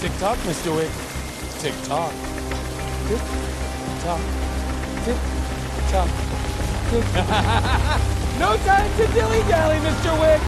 Tick-tock, Mr. Wick. Tick-tock. Tick-tock. Tick-tock. Tick. No time to dilly-dally, Mr. Wick.